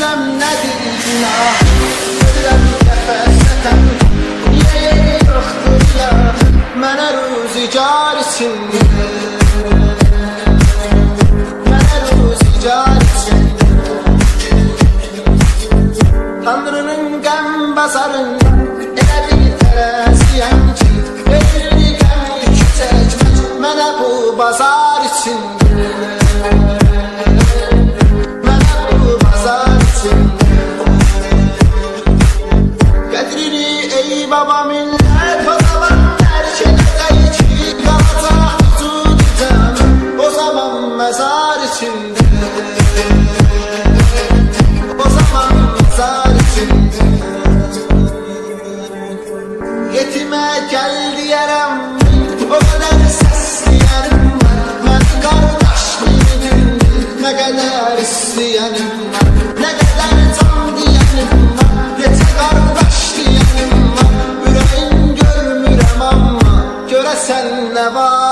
bilmirəm nədir günah. Ölürəm nəfəsətəm, niyə yeri yoxdur ya, mənə ruzigar içindir, mənə ruzigar içindir. Tanrının qəm basarında elə bir tərəziyəm ki, verir qəm yükü çəkmək mənə bu bazar içindir, mənə bu bazar içindir. Qədrini ey baba millət, o zaman tərk edəcək ki, qalacaq vücudum o zaman məzar içindir, o zaman məzar içindir. Yetimə gəl deyərəm, o qədər səsləyənim var, mən qardaşlığımdır, nə qədər istəyənim var, nə qədər can deyənim var, neçə qardaş deyənim var, ürəyim görmürəm amma görəsən nə var.